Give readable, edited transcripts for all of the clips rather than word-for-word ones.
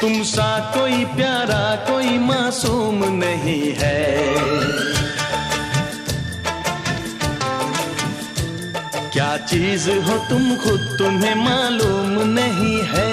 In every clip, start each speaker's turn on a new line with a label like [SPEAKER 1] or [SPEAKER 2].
[SPEAKER 1] तुम सा कोई प्यारा कोई मासूम नहीं है। क्या चीज हो तुम खुद तुम्हें मालूम नहीं है।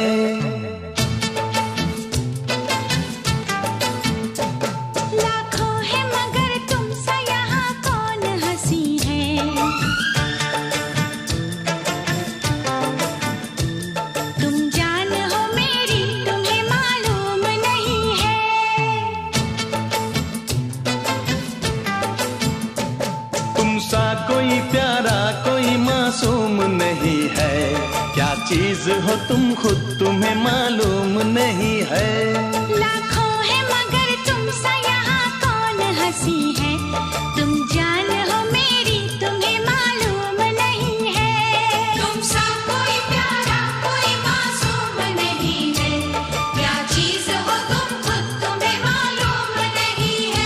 [SPEAKER 1] कोई प्यारा कोई मासूम नहीं है। क्या चीज हो तुम खुद तुम्हें मालूम नहीं है।
[SPEAKER 2] लाखों है मगर तुम सा यहाँ कौन हंसी है। तुम जान हो मेरी तुम्हें मालूम नहीं है। तुम सा कोई प्यारा कोई मासूम नहीं है। क्या चीज हो तुम खुद तुम्हें मालूम नहीं है।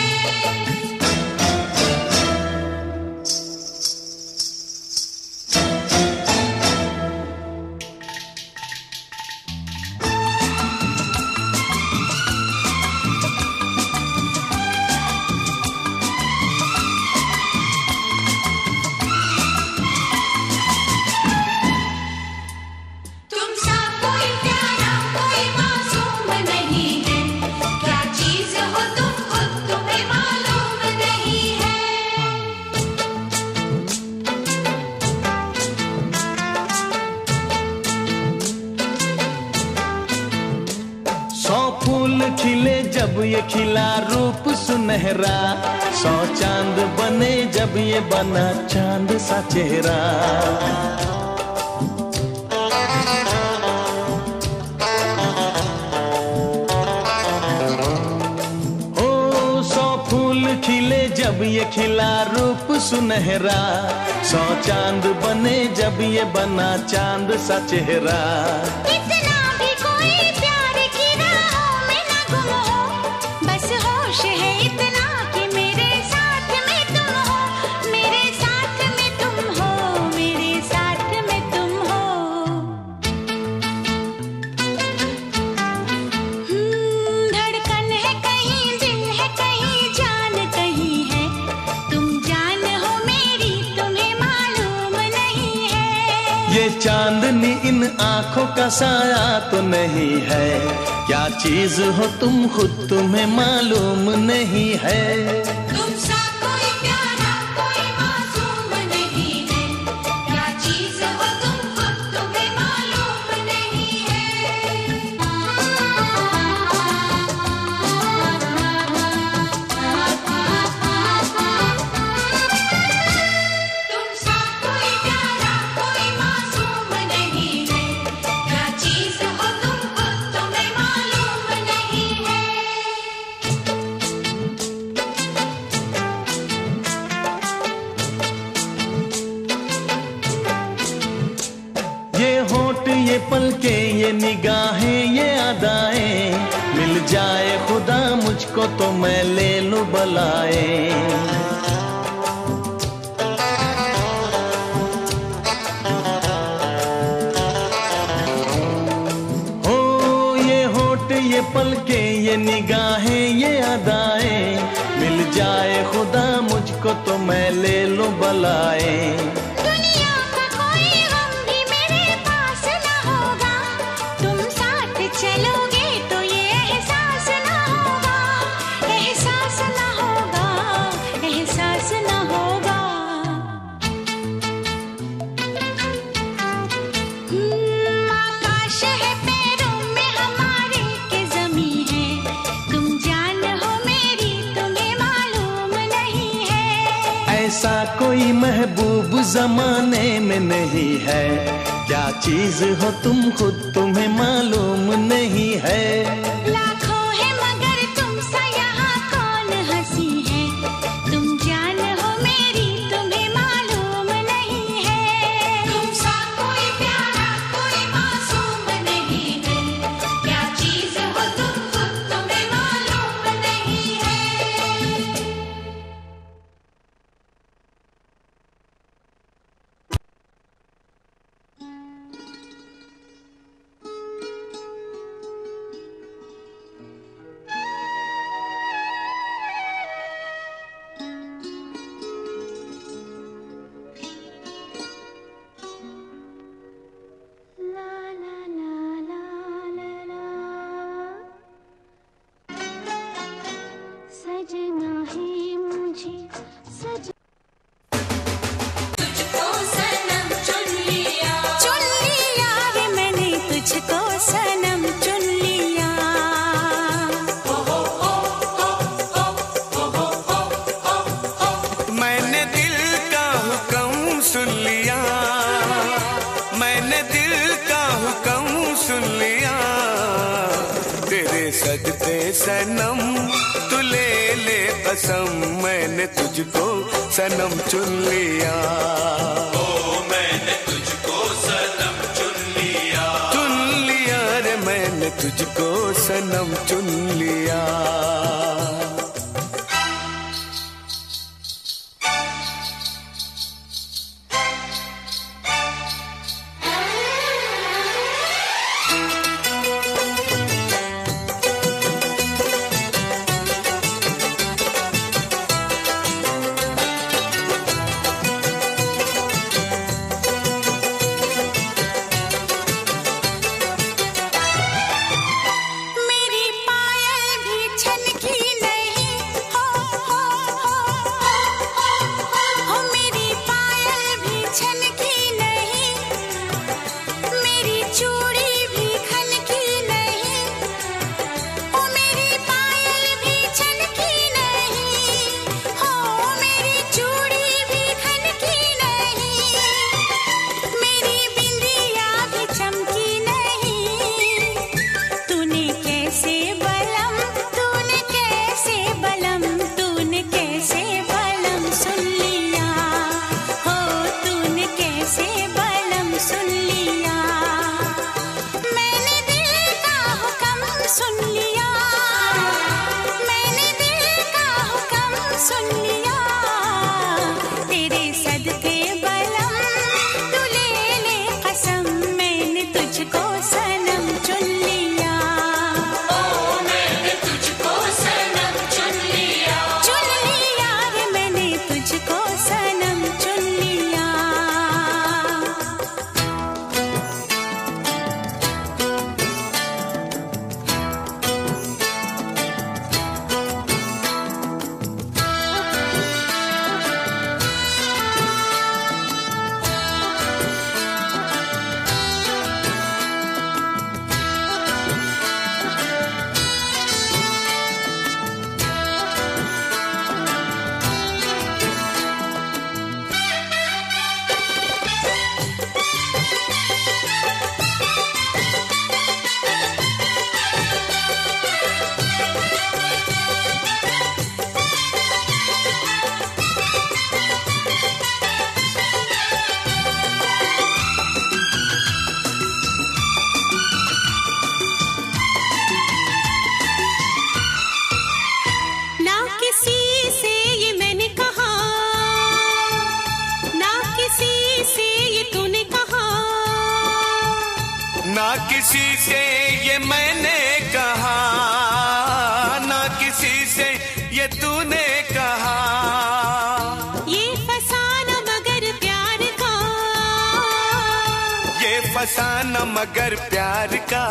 [SPEAKER 1] खिले जब ये खिला रूप सुनहरा। 100 चांद बने जब ये बना चांद सा चेहरा। ओ 100 फूल खिले जब ये खिला रूप सुनहरा। 100 चांद बने जब ये बना चांद सा चेहरा। ये चांदनी इन आंखों का साया तो नहीं है। क्या चीज हो तुम खुद तुम्हें मालूम नहीं है।
[SPEAKER 2] तुम सा कोई प्यारा कोई मासूम नहीं है। क्या चीज हो तुम खुद तुम्हें मालूम नहीं है। तुम सा कोई प्यारा कोई मासूम नहीं है। क्या चीज हो तुम खुद तुम्हें मालूम नहीं है।
[SPEAKER 1] ये होठ ये पलके ये निगाहें ये अदाएं। मिल जाए खुदा मुझको तो मैं ले लूं बलाए। ओ ये होठ ये पलके ये निगाहें ये अदाएं। मिल जाए खुदा मुझको तो मैं ले लूं बलाए।
[SPEAKER 2] दुनिया का कोई गम भी मेरे पास न होगा। तुम साथ चलोगे तो ये एहसास न होगा। एहसास न होगा। एहसास न होगा। आकाश है पैरों में हमारे के ज़मीं है। तुम जान हो मेरी तुम्हें मालूम नहीं है।
[SPEAKER 1] ऐसा कोई महबूब जमाने में नहीं है। क्या चीज हो तुम खुद तुम्हें मालूम नहीं है।
[SPEAKER 2] लाखों है मगर तुम सा यहाँ कौन हंसी है। तुम जान हो मेरी तुम्हें मालूम नहीं है। तुम सा कोई प्यारा कोई मासूम नहीं है। क्या चीज हो तुम खुद तुम्हें मालूम नहीं है।
[SPEAKER 3] सनम तू ले ले कसम, मैंने तुझको सनम चुन लिया।
[SPEAKER 4] ओ मैंने तुझको सनम चुन लिया।
[SPEAKER 3] चुन लिया रे मैंने तुझको सनम चुन लिया। ना किसी से ये मैंने कहा, ना किसी से ये तूने कहा।
[SPEAKER 2] ये फसाना मगर प्यार का,
[SPEAKER 3] ये फसाना मगर प्यार का।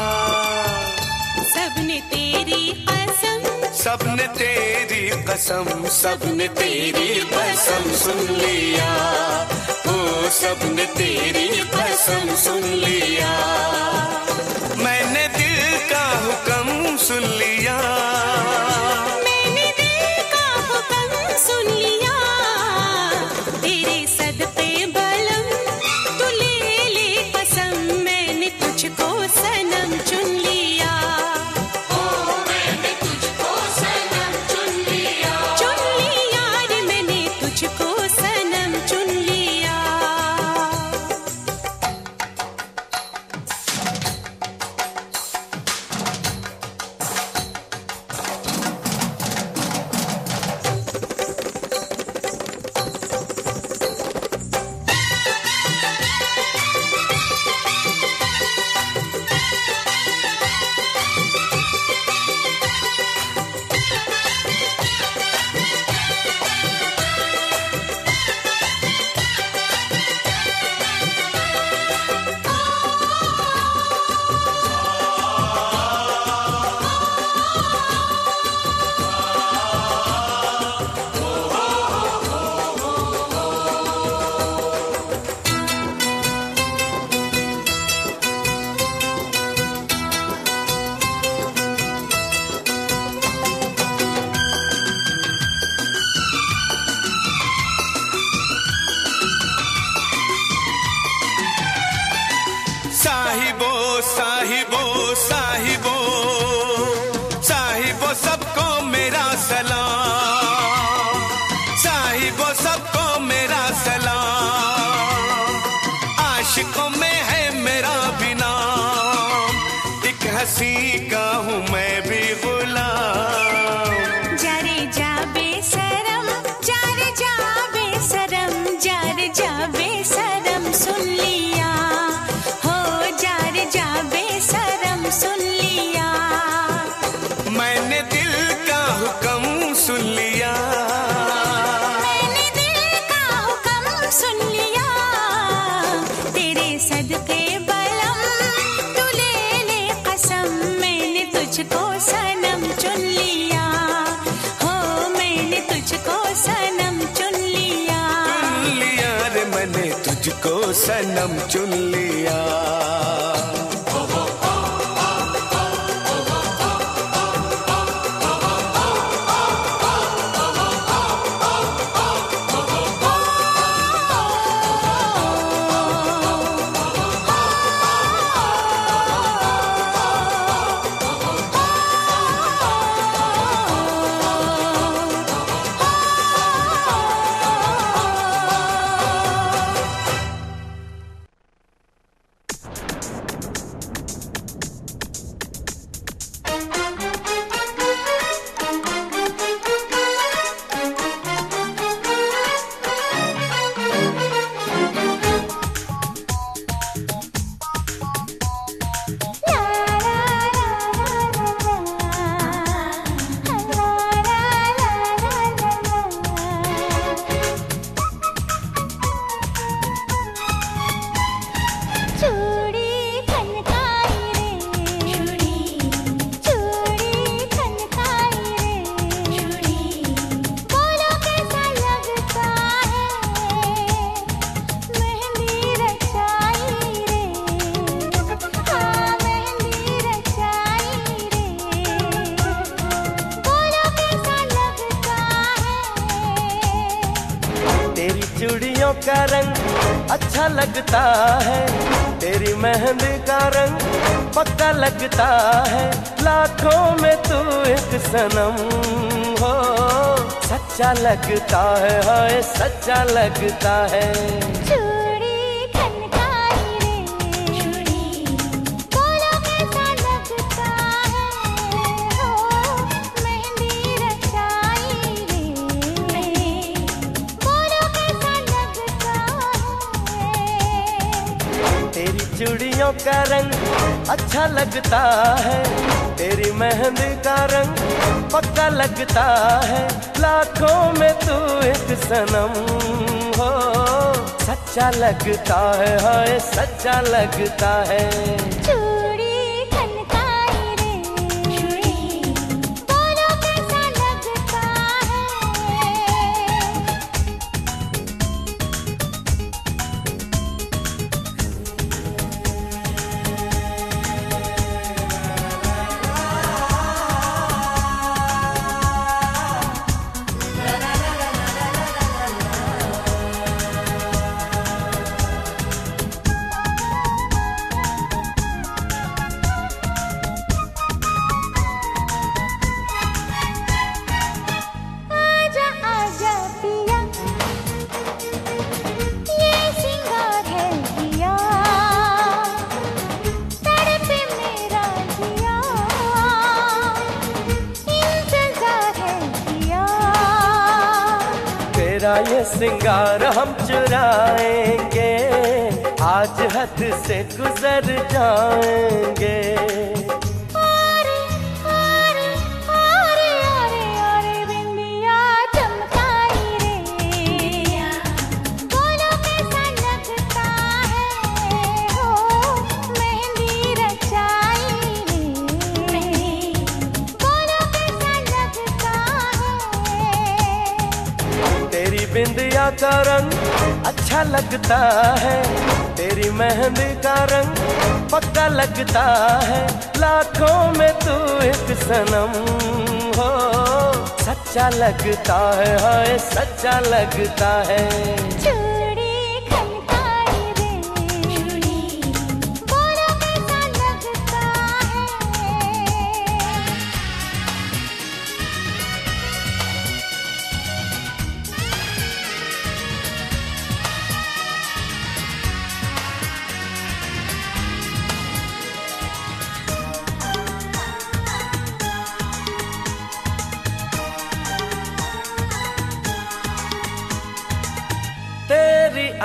[SPEAKER 2] सबने तेरी कसम,
[SPEAKER 3] सबने तेरी कसम, सबने तेरी कसम सुन लिया। ओ सबने तेरी कसम सुन लिया। मैंने दिल का हुक्म सुन लिया।
[SPEAKER 2] मैंने दिल का हुक्म सुन लिया। तेरे सदके बलम तू ले ले कसम, मैंने तुझको सनम चुन लिया।
[SPEAKER 4] ओ मैंने तुझको सनम चुन लिया।
[SPEAKER 2] चुन लिया रे मैंने तुझको सनम चुन लिया।
[SPEAKER 3] साहिबो साहिबो साहिबो आशिकों में है मेरा भी नाम, एक हंसी का हूँ मैं भी गुलाम।
[SPEAKER 2] जारे जा बेसरम, जारे जा बेसरम, जारे जा बेसरम सुन लिया हो, जारे जा बेसरम सुन लिया।
[SPEAKER 3] मैंने दिल का हुक्म सुन लिया,
[SPEAKER 2] मैंने दिल का हुक्म सुन लिया। तेरे सदके बलम तू ले ले कसम, मैंने तुझको सनम चुन लिया हो, मैंने तुझको सनम चुन लिया।
[SPEAKER 3] चुन लिया रे मैंने तुझको सनम चुन लिया।
[SPEAKER 1] चूड़ियों का रंग अच्छा लगता है, तेरी मेहंदी का रंग पक्का लगता है, लाखों में तू एक सनम हो, सच्चा लगता है, हाय सच्चा लगता है। चूड़ियों का रंग अच्छा लगता है, तेरी मेहंदी का रंग पक्का लगता है, लाखों में तू एक सनम हो, सच्चा लगता है, हाय सच्चा लगता है। ये सिंगार हम चुराएंगे, आज हद से गुजर जाएंगे।
[SPEAKER 2] आरे आरे आरे आरे आरे बिंदिया चमकाई रे, बोलो कैसा लगता है हो, मेहंदी रचाई रे, बोलो कैसा लगता है।
[SPEAKER 1] तेरी बिंदिया का रंग अच्छा लगता है, तेरी मेहंदी का रंग पक्का लगता है, लाखों में तू एक सनम हो, सच्चा लगता है, हाय सच्चा लगता है।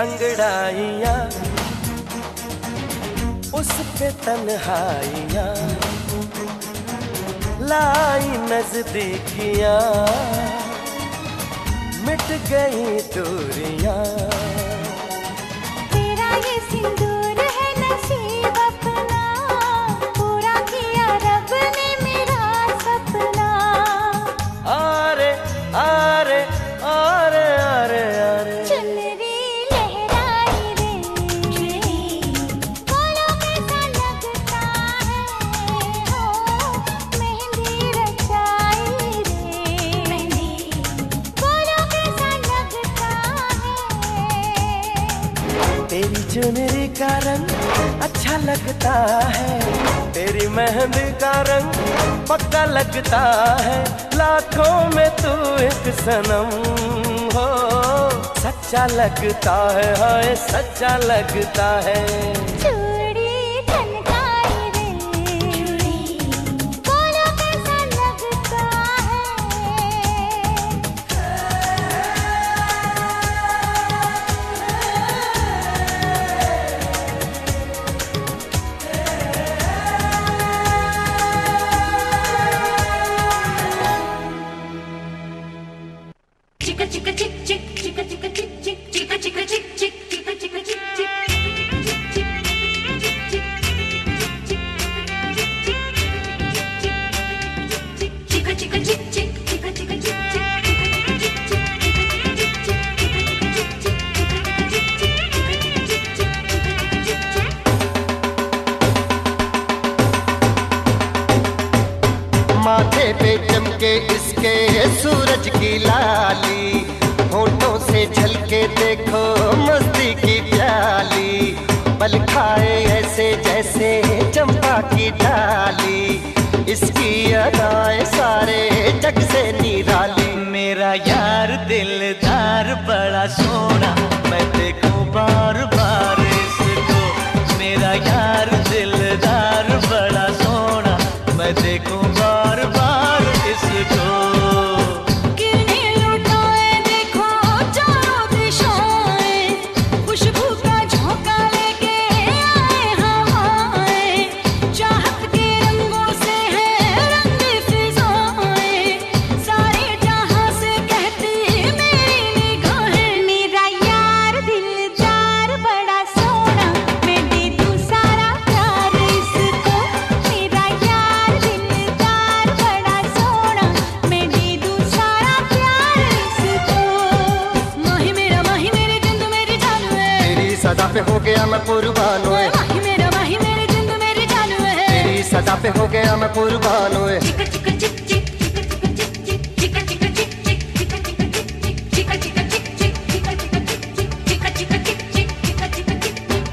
[SPEAKER 1] अंगड़ाइयाँ, उस पे तन्हाइयाँ, लाई नजदीकियाँ, मिट गई दूरियाँ।
[SPEAKER 2] तेरा ये सिंदूर है नसीब अपना, पूरा किया रब ने मेरा सपना।
[SPEAKER 1] आरे आरे आरे आरे आरे
[SPEAKER 2] चुनरी लहराई रे, बोलो कैसा लगता है, हो मेहंदी रचाई रे, बोलो कैसा लगता है।
[SPEAKER 1] तेरी चुनरी का रंग अच्छा लगता है, तेरी मेहंदी का रंग पक्का लगता है, लाखों में तू एक सनम हो, सच्चा लगता है, हाय सच्चा लगता है।
[SPEAKER 2] चूड़ी खनकाई रे, बोलो कैसा लगता है।
[SPEAKER 5] Chica chica chick chick chica chica chick chick chica chica chick chick chica chica chick chick chica chica chick chick chica chica chick
[SPEAKER 6] माथे पे चमके इसके सूरज की लाली, होठों से झलके देखो मस्ती की प्याली, पल खाए ऐसे जैसे चंपा की डाली, इसकी अदाएं सारे जग से निराली।
[SPEAKER 1] मेरा यार दिलदार बड़ा सोना, मैं देखूं बार बार इसको, मेरा यार दिलदार बड़ा सोना, मैं देखूं बार बार इसको।
[SPEAKER 2] किरणें लुटाए देखो चारों दिशाएं, खुशबू का झोंका लेके आए हवाएं, चाहत के रंगों से है रंगी फिजाएं, सारे जहां से कहती मेरी निगाहें। मेरा यार दिलदार बड़ा सोना, मैं दे दूं सारा प्यार इसको, मेरा यार दिलदार बड़ा सोना, मैं दे दूं सारा प्यार इसको। माही मेरे जिंद मेरी जान है,
[SPEAKER 6] तेरी सदा पे हो गया मैं कुर्बान हुए,
[SPEAKER 2] माही मेरे जिंद मेरी जान है,
[SPEAKER 6] तेरी सदा पे हो गया मैं कुर्बान हुए।
[SPEAKER 5] chica chica chick chick chica chica chick chick chica chica chick chick chica chica chick chick chica chica chick chick chica chica chick chick chica chica chick chick chica chica chick chick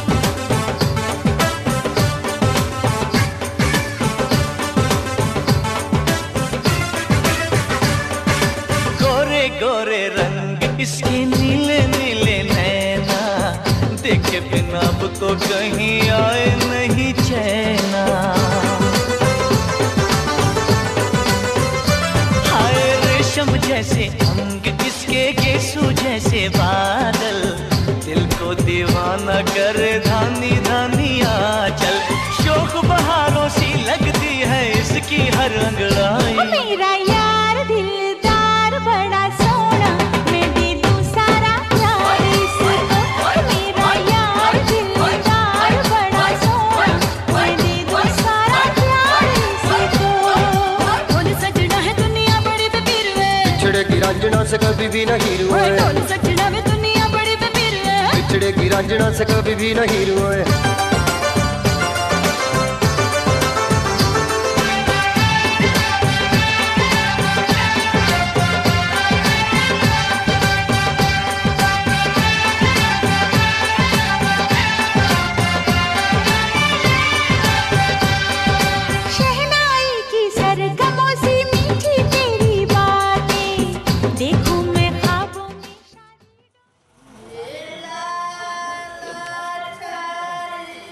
[SPEAKER 1] गोरे गोरे रंग इसके नीले नीले नैना, देखे बिना अब तो कहीं आए नहीं चैना। हाय रेशम जैसे अंग इसके, गेसू जैसे बादल, दिल को दीवाना करे धानी धानी आंचल, शोक बहारों सी लगती है इसकी हर अंगड़ाई।
[SPEAKER 2] मेरा यार दिलदार बड़ा सोना, मैं दे दूं सारा प्यार इसको, मेरा यार दिलदार बड़ा सोना, मैं दे दूं सारा प्यार इसको। ढोल सजना है दुनिया बड़ी बेपीर है,
[SPEAKER 6] बिछड़ेगी रांझना से कभी भी नहीं रुए,
[SPEAKER 2] ढोल सजना है दुनिया बड़ी बेपीर है।
[SPEAKER 6] बिछड़ेगी रांझना से कभी भी नहीं रुए।
[SPEAKER 2] शहनाई की सरगमों से मीठी तेरी बातें, देखूं मैं ख्वाबों में शादी।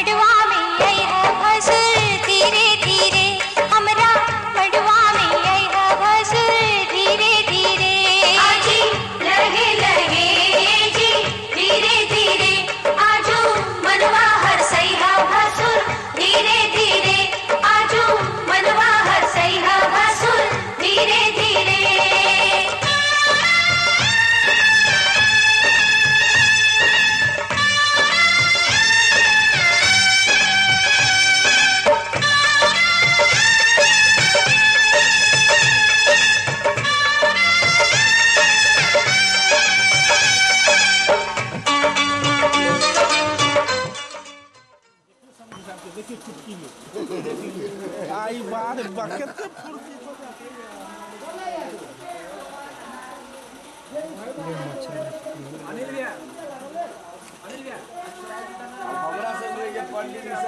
[SPEAKER 2] मड़वा में आई है भसुर धीरे धीरे, हमरा मड़वा में आई है भसुर धीरे धीरे। आजी लगे लगे जी धीरे धीरे, आजू मनवा हर सैया भसुर धीरे धीरे, आजू मनवा हर सैया भसुर धीरे धीरे।
[SPEAKER 7] आई बार बकेट से फुर्ती अनिल भैया हमरा से लेके पंडित से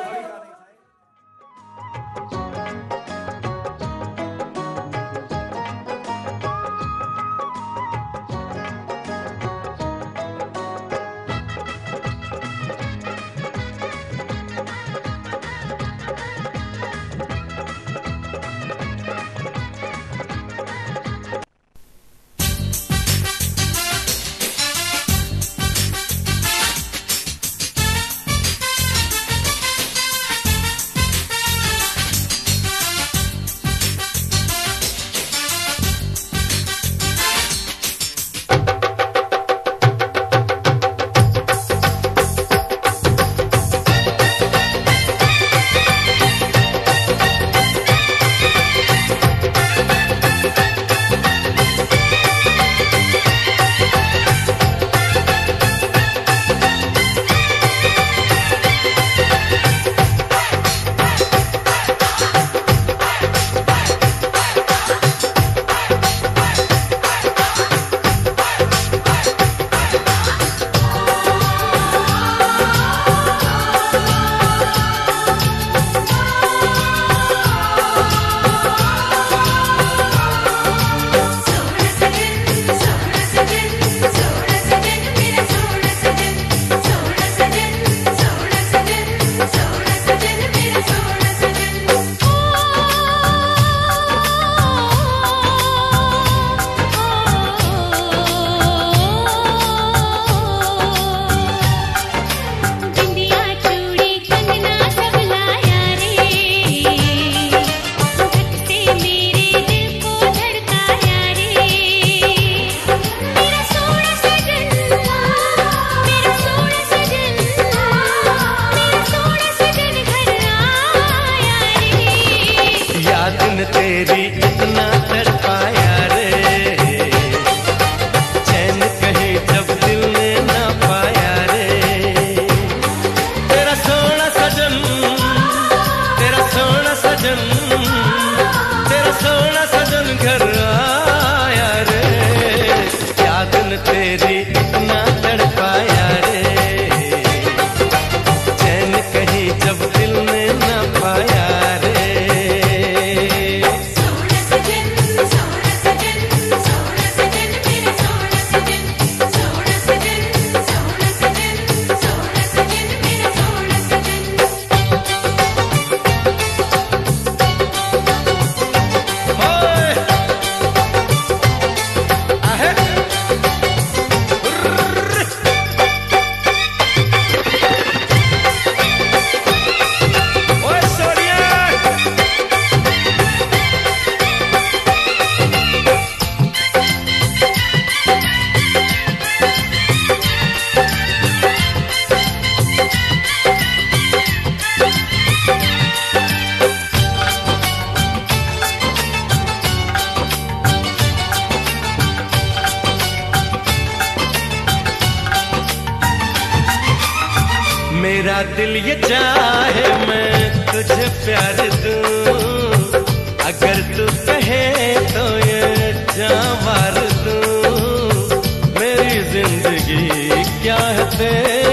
[SPEAKER 1] तेरी इतना तड़पाया रे, चैन कहीं जब दिल ने ना पाया रे। तेरा सोना सजन, तेरा सोना सजन, तेरा सोना सजन घर आया रे। याद न तेरी इतना तड़पाया रे, चैन कहीं जब दिल ने ना पाया रे। मेरा दिल ये चाहे मैं तुझे प्यार दूं, अगर तू कहे तो ये जान मार दूं। मेरी जिंदगी क्या है तेरे